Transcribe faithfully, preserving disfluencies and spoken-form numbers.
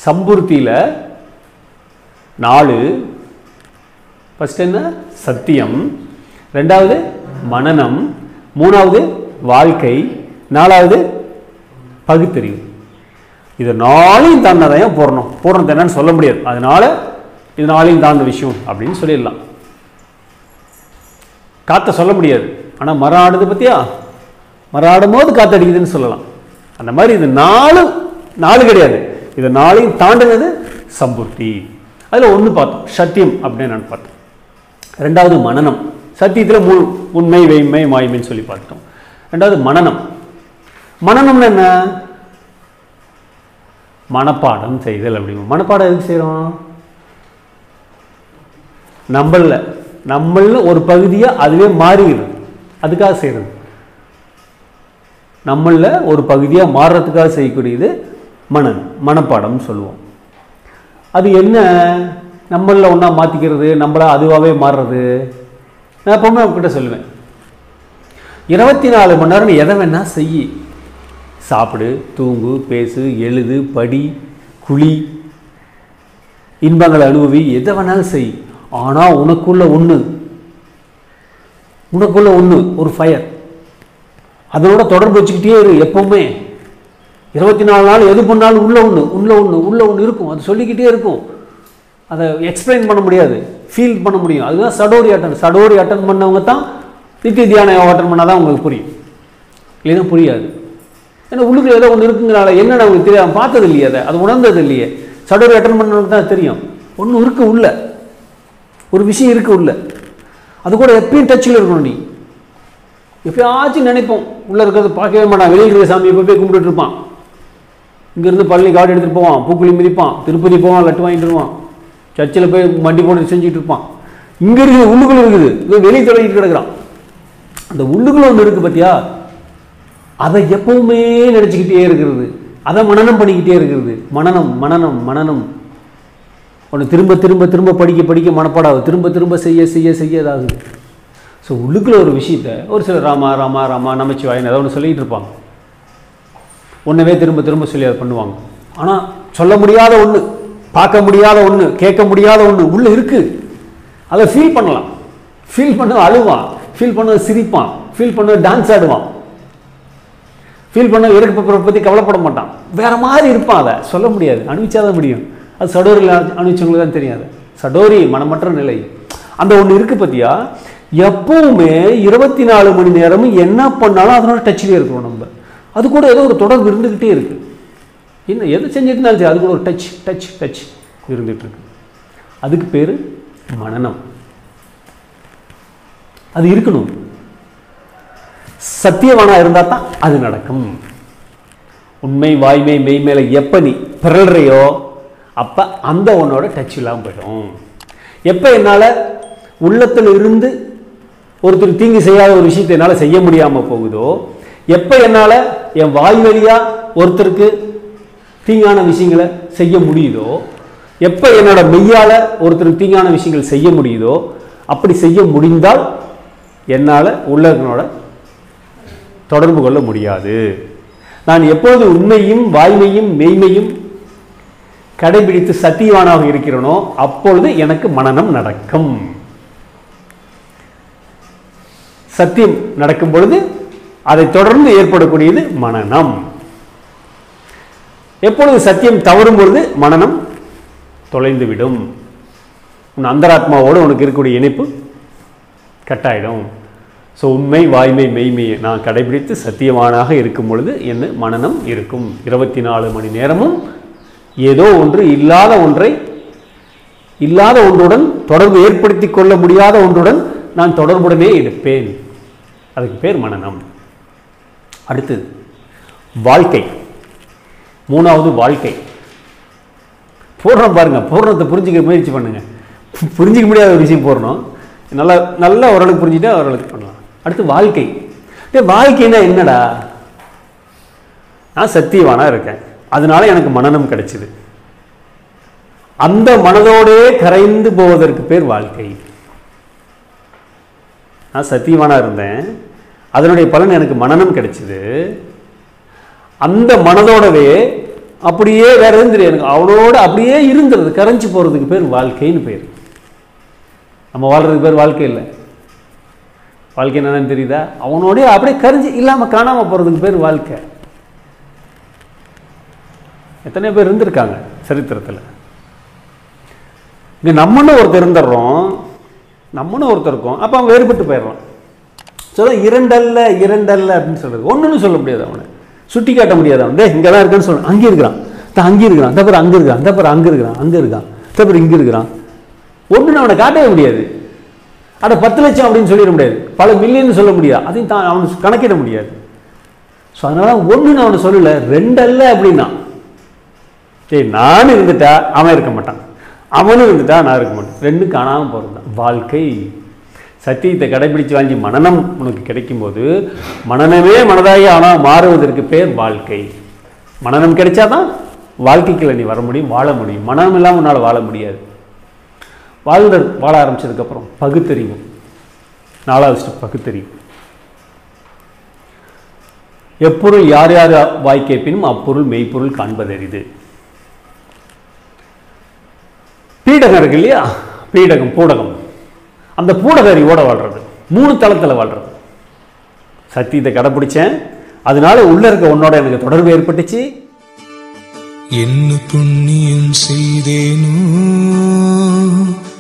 சம்பூர்த்தியில் நாலு. ஃபர்ஸ்ட் என்ன? சத்தியம். ரெண்டாவது மனனம். மூணாவது வாழ்க்கை. நாலாவது பகுத்தறிவு. இது நாளையும் தாண்டதான் பூர்ணம். பூர்ணத்தை என்னன்னு சொல்ல முடியாது. அதனால இது நாளையும் தாண்ட விஷயம் அப்படின்னு சொல்லிடலாம். காற்றை சொல்ல முடியாது. ஆனால் மரம் ஆடுது பற்றியா, மரம் ஆடும் போது காற்றடிக்குதுன்னு சொல்லலாம். அந்த மாதிரி இது நாலு நாலு கிடையாது, இது நாளையும் தாண்டினது சம்பூர்த்தி. அதில் ஒன்று பார்த்தோம் சத்தியம் அப்படின்னு நான் பார்த்தோம். ரெண்டாவது மனனம். சத்தியத்தில் மூணு, உண்மை வெய்மை மாய்மைன்னு சொல்லி பார்த்துட்டோம். ரெண்டாவது மனனம். மனனம்னு என்ன? மனப்பாடம் செய்தல். அப்படிங்க மனப்பாடம் எதுக்கு செய்கிறோம்? நம்மள நம்மள ஒரு பகுதியாக அதுவே மாறிடுது, அதுக்காக செய்கிறது. நம்மள ஒரு பகுதியாக மாறுறதுக்காக செய்யக்கூடியது மனன் மனப்பாடம் சொல்லுவோம். அது என்ன? நம்மள ஒன்றா மாற்றிக்கிறது, நம்மளா அதுவாகவே மாறுறது. நான் எப்பவுமே அவங்ககிட்ட சொல்லுவேன், இருபத்தி நாலு மணி நேரம் எதை வேணா செய். சாப்பிடு, தூங்கு, பேசு, எழுது, படி, குளி, இன்பங்களை அனுபவி, எதை வேணாலும் செய். ஆனால் உனக்குள்ள ஒன்று, உனக்குள்ள ஒன்று ஒரு ஃபயர், அதனோட தொடர்பு வச்சுக்கிட்டே இரு. எப்பவுமே இருபத்தி நாலு நாள் எது பண்ணாலும் உள்ள ஒன்று உள்ள ஒன்று உள்ள ஒன்று இருக்கும். அது சொல்லிக்கிட்டே இருக்கும். அதை எக்ஸ்பிளைன் பண்ண முடியாது, ஃபீல் பண்ண முடியும். அதுதான் சடோரி அட்டன். சடோரி அட்டன் பண்ணவங்க தான் நித்திய தியான அட்டன் பண்ணால் தான் உங்களுக்கு புரியும், இல்லைன்னா புரியாது. ஏன்னா உள்ளுக்குள்ள ஏதோ ஒன்று இருக்குங்கிறனால என்னென்ன அவங்களுக்கு தெரியாது, பார்த்தது இல்லையே, அதை அது உணர்ந்தது இல்லையே. சடோரி அட்டன் பண்ணவங்களுக்கு தான் தெரியும். ஒன்று இருக்கு உள்ள, ஒரு விஷயம் இருக்கு உள்ள. அது கூட எப்பயும் டச்சில் இருக்கணும். நீ எப்பயாச்சும் நினைப்போம், உள்ளே இருக்கிறத பார்க்கவே மாட்டான், வெளியில் இருக்கிற சாமி எப்போ போய் கும்பிட்டுட்டு இருப்பான். இங்கேருந்து பழனி காடு எடுத்துகிட்டு போவான், பூக்குழி மிதிப்பான், திருப்பதி போவான், லட்டு வாங்கிட்டு வருவான், சர்ச்சில் போய் மண்டி போட்டு செஞ்சுட்டு இருப்பான். இங்கே இருக்குது, உள்ளுக்குள்ள இருக்குது, இது வெளியே தொலைகிட்டு கிடக்குறான். அந்த உள்ளுக்குள்ள ஒன்று இருக்குது பார்த்தியா, அதை எப்பவுமே நினச்சிக்கிட்டே இருக்கிறது, அதை மனனம் பண்ணிக்கிட்டே இருக்கிறது. மனனம் மனனம் மனனம் ஒன்று திரும்ப திரும்ப திரும்ப படிக்க படிக்க மனப்பாடாகுது, திரும்ப திரும்ப செய்ய செய்ய செய்ய ஏதாவது. ஸோ உள்ளுக்குள்ள ஒரு விஷயத்தை ஒரு சில ராமா ராமா ராமா நமச்சிவாயன் ஏதாவது ஒன்று சொல்லிகிட்டு இருப்பாங்க, ஒன்றவே திரும்ப திரும்ப சொல்லி அதை பண்ணுவாங்க. ஆனால் சொல்ல முடியாத ஒன்று, பார்க்க முடியாத ஒன்று, கேட்க முடியாத ஒன்று உள்ளே இருக்குது. அதை ஃபீல் பண்ணலாம். ஃபீல் பண்ண அழுவான், ஃபீல் பண்ண சிரிப்பான், ஃபீல் பண்ண டான்ஸ் ஆடுவான், ஃபீல் பண்ண இறக்கப்பை பற்றி கவலைப்பட மாட்டான், வேற மாதிரி இருப்பான். அதை சொல்ல முடியாது, அனுபவிச்சாதான் முடியும். அது சடோரியில் அனுபவிச்சவங்களுக்கு தான் தெரியாது. சடோரி மனமற்ற நிலை அந்த ஒன்று இருக்குது பார்த்தியா. எப்பவுமே இருபத்தி நாலு மணி நேரமும் என்ன பண்ணாலும் அதனோட டச்சிலே இருக்கணும். நம்ம அது கூட ஏதோ ஒரு தொடர்பு இருந்துக்கிட்டே இருக்குது. என்ன எது செஞ்சுட்டு இருந்தாலும் சரி, அது கூட ஒரு டச் டச் டச் இருந்துகிட்டு இருக்கு. அதுக்கு பேர் மனனம். அது இருக்கணும். சத்தியவானா இருந்தால் தான் அது நடக்கும். உண்மை வாய்மை மெய் மேலே எப்போ நீ பிறல்றையோ அப்போ அந்த ஒன்னோட டச் இல்லாமல் போயிடும். எப்போ என்னால் உள்ளத்தில் இருந்து ஒருத்தர் தீங்கு செய்யாத ஒரு விஷயத்தை என்னால் செய்ய முடியாமல் போகுதோ, எப்போ என்னால் என் வாய் வழியாக ஒருத்தருக்கு தீங்கான விஷயங்களை செய்ய முடியுதோ, எப்போ என்னோட மெய்யால் ஒருத்தருக்கு தீங்கான விஷயங்கள் செய்ய முடியுதோ, அப்படி செய்ய முடிந்தால் என்னால் உள்ளவனோட தொடர்பு கொள்ள முடியாது. நான் எப்போது உண்மையும் வாய்மையும் மெய்மையும் கடைபிடித்து சத்தியவானாக இருக்கிறேனோ அப்பொழுது எனக்கு மனனம் நடக்கும். சத்தியம் நடக்கும் பொழுது அதை தொடர்ந்து ஏற்படக்கூடியது மனனம். எப்பொழுது சத்தியம் தவறும் பொழுது மனனம் தொலைந்துவிடும். உன் அந்தராத்மாவோடு உனக்கு இருக்கக்கூடிய இணைப்பு கட்டாயிடும். ஸோ உண்மை வாய்மை மெய்மையை நான் கடைபிடித்து சத்தியவானாக இருக்கும் பொழுது என்ன மனனம் இருக்கும். இருபத்தி நாலு மணி நேரமும் ஏதோ ஒன்று இல்லாத ஒன்றை இல்லாத ஒன்றுடன் தொடர்பு ஏற்படுத்தி கொள்ள முடியாத ஒன்றுடன் நான் தொடர்புடனே எடுப்பேன். அதுக்கு பேர் மனனம். அடுத்தது வாழ்க்கை. மூணாவது வாழ்க்கை. பூர்ணம் பாருங்க, பூர்ணத்தை புரிஞ்சுக்க முயற்சி பண்ணுங்க. புரிஞ்சிக்க முடியாத ஒரு விஷயம் பூர்ணம், நல்லா நல்லா ஓரளவுக்கு புரிஞ்சுட்டா ஓரளவுக்கு பண்ணலாம். அடுத்து வாழ்க்கை. வாழ்க்கைன்னா என்னடா? நான் சத்தியவானா இருக்கேன், அதனால எனக்கு மனனம் கிடைச்சிது. அந்த மனதோடே கரைந்து போவதற்கு பேர் வாழ்க்கை. நான் சத்தியவானா இருந்தேன், அதனுடைய பலன் எனக்கு மனனம் கிடைச்சிது. அந்த மனதோடவே அப்படியே வேற எதுவும் தெரியாது எனக்கு. அவனோட அப்படியே இருந்துறது, கரைஞ்சி போகிறதுக்கு பேர் வாழ்க்கைன்னு பேர். நம்ம வாழ்கிறதுக்கு பேர் வாழ்க்கை இல்லை. வாழ்க்கை என்னன்னு தெரியுதா? அவனோடய அப்படியே கரைஞ்சி இல்லாமல் காணாமல் போகிறதுக்கு பேர் வாழ்க்கை. எத்தனை பேர் இருந்திருக்காங்க சரித்திரத்தில். இங்கே நம்மன்னு ஒருத்தர் இருந்துடுறோம், நம்மன்னு ஒருத்தர் இருக்கோம், அப்போ அவன் வேறுபட்டு போயிடுறான். சொல்ல இரண்டல்ல இரண்டல்ல அப்படின்னு சொல்கிறது. ஒன்றுன்னு சொல்ல முடியாது, அவனை சுட்டி காட்ட முடியாது. அவன் டே இங்கே தான் இருக்கான்னு சொல்ல, அங்கே இருக்கிறான், தான் அங்கே இருக்கிறான், தப்பர் அங்கே இருக்கிறான், தப்பர் அங்கே இருக்கிறான், அங்கே இருக்கான், தப்பர் இங்கே இருக்கிறான். ஒன்றுன்னு அவனை காட்டவே முடியாது. அதை பத்து லட்சம் அப்படின்னு சொல்லிட முடியாது, பல மில்லியன் சொல்ல முடியாது, அதையும் தான் அவனுக்கு கணக்கிட முடியாது. ஸோ அதனால ஒன்றுன்னு அவனை சொல்லலை, ரெண்டல்ல அப்படின்னா. சரி, நான் இருந்துட்டா அவன் இருக்க மாட்டான், அவனும் இருந்துட்டா நான் இருக்க மாட்டேன். ரெண்டும் காணாமல் போகிறது தான் வாழ்க்கை. சத்தியத்தை கடைபிடிச்சு வாங்கி மனநம் உனக்கு கிடைக்கும்போது, மனநமே மனதாகி ஆனால் மாறுவதற்கு பேர் வாழ்க்கை. மனநம் கிடைச்சாதான் வாழ்க்கைக்குள்ள நீ வர முடியும், வாழ முடியும். மனநம் இல்லாமல் உன்னால் வாழ முடியாது. வாழ்ந்த வாழ ஆரம்பிச்சதுக்கப்புறம் பகுத்தறிவு, நாலாவது ஸ்டெப் பகுத்தறிவு. எப்பொருள் யார் யார் வாய் கேட்பினும் அப்பொருள் மெய்ப்பொருள் காண்பதறிது. பீடகம் இருக்கு இல்லையா, பீடகம் பூடகம், அந்த பூடக அறிவோட வாழ்றது, மூணு தளத்தில் வாழ்றது. சத்தியத்தை கடைப்பிடிச்சேன், அதனால உள்ள இருக்க உன்னோட எனக்கு தொடர்பு ஏற்பட்டுச்சு. என்ன புண்ணியம் செய்தேனோ